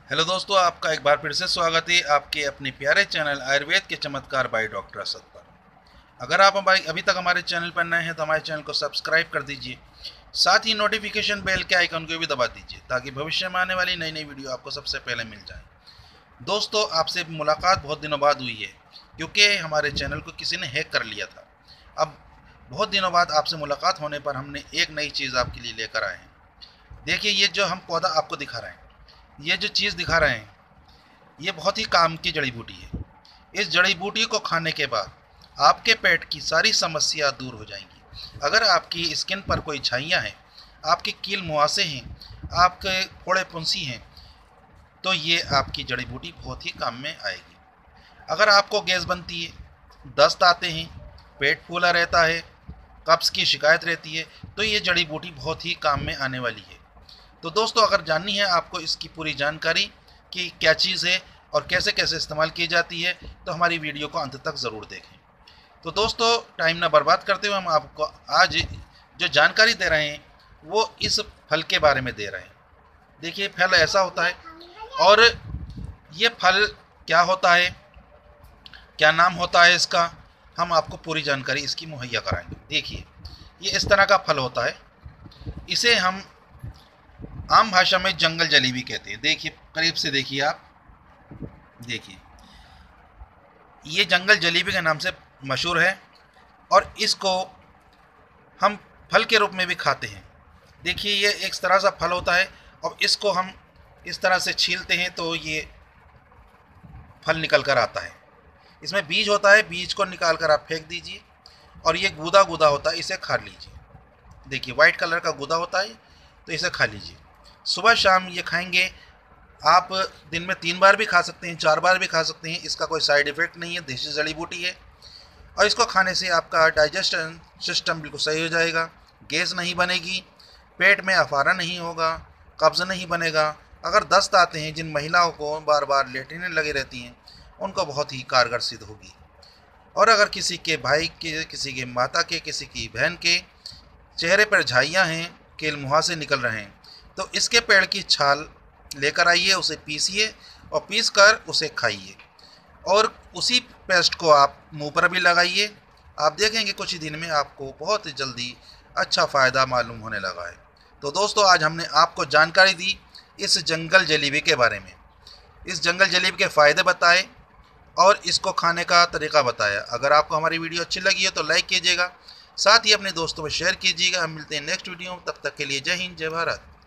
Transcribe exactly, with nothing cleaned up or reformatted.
Hello दोस्तों, आपका एक बार फिर से स्वागत है आपके अपने प्यारे चैनल आयुर्वेद के चमत्कार बाय डॉक्टर असद पर। अगर आप हमारे अभी तक हमारे चैनल पर नए हैं तो हमारे चैनल को सब्सक्राइब कर दीजिए, साथ ही नोटिफिकेशन बेल के आइकन को भी दबा दीजिए ताकि भविष्य में आने वाली नई नई वीडियो आपको सबसे पहले मिल जाए। दोस्तों, आपसे मुलाकात बहुत दिनों बाद हुई है क्योंकि हमारे चैनल को किसी ने हैक कर लिया था। अब बहुत दिनों बाद आपसे मुलाकात होने पर हमने एक नई चीज़ आपके लिए लेकर आए हैं। देखिए, ये जो हम पौधा आपको दिखा रहे हैं, ये जो चीज़ दिखा रहे हैं, ये बहुत ही काम की जड़ी बूटी है। इस जड़ी बूटी को खाने के बाद आपके पेट की सारी समस्या दूर हो जाएंगी। अगर आपकी स्किन पर कोई छाइयाँ हैं, आपके कील मुहासे हैं, आपके फोड़े फुंसी हैं, तो ये आपकी जड़ी बूटी बहुत ही काम में आएगी। अगर आपको गैस बनती है, दस्त आते हैं, पेट फूला रहता है, कब्ज़ की शिकायत रहती है, तो ये जड़ी बूटी बहुत ही काम में आने वाली है। तो दोस्तों, अगर जाननी है आपको इसकी पूरी जानकारी कि क्या चीज़ है और कैसे कैसे इस्तेमाल की जाती है, तो हमारी वीडियो को अंत तक ज़रूर देखें। तो दोस्तों, टाइम ना बर्बाद करते हुए हम आपको आज जो जानकारी दे रहे हैं वो इस फल के बारे में दे रहे हैं। देखिए, फल ऐसा होता है और ये फल क्या होता है, क्या नाम होता है इसका, हम आपको पूरी जानकारी इसकी मुहैया कराएंगे। देखिए, ये इस तरह का फल होता है। इसे हम आम भाषा में जंगल जलेबी कहते हैं। देखिए, करीब से देखिए आप, देखिए ये जंगल जलेबी के नाम से मशहूर है और इसको हम फल के रूप में भी खाते हैं। देखिए, ये एक तरह सा फल होता है और इसको हम इस तरह से छीलते हैं तो ये फल निकल कर आता है। इसमें बीज होता है, बीज को निकाल कर आप फेंक दीजिए और ये गूदा गूदा होता है, इसे खा लीजिए। देखिए, वाइट कलर का गूदा होता है, तो इसे खा लीजिए। सुबह शाम ये खाएंगे आप, दिन में तीन बार भी खा सकते हैं, चार बार भी खा सकते हैं। इसका कोई साइड इफ़ेक्ट नहीं है, देसी जड़ी बूटी है और इसको खाने से आपका डाइजेशन सिस्टम बिल्कुल सही हो जाएगा, गैस नहीं बनेगी, पेट में अफारा नहीं होगा, कब्ज़ नहीं बनेगा। अगर दस्त आते हैं, जिन महिलाओं को बार बार लेटने लगी रहती हैं, उनको बहुत ही कारगर सिद्ध होगी। और अगर किसी के भाई के, किसी के माता के, किसी की बहन के चेहरे पर झाइयाँ हैं, केल मुहासे निकल रहे हैं, तो इसके पेड़ की छाल लेकर आइए, उसे पीसिए और पीस कर उसे खाइए और उसी पेस्ट को आप मुंह पर भी लगाइए। आप देखेंगे कुछ ही दिन में आपको बहुत ही जल्दी अच्छा फ़ायदा मालूम होने लगा है। तो दोस्तों, आज हमने आपको जानकारी दी इस जंगल जलेबी के बारे में, इस जंगल जलेबी के फ़ायदे बताए और इसको खाने का तरीका बताया। अगर आपको हमारी वीडियो अच्छी लगी है तो लाइक कीजिएगा, साथ ही अपने दोस्तों में शेयर कीजिएगा। हम मिलते हैं नेक्स्ट वीडियो में, तब तक के लिए जय हिंद, जय भारत।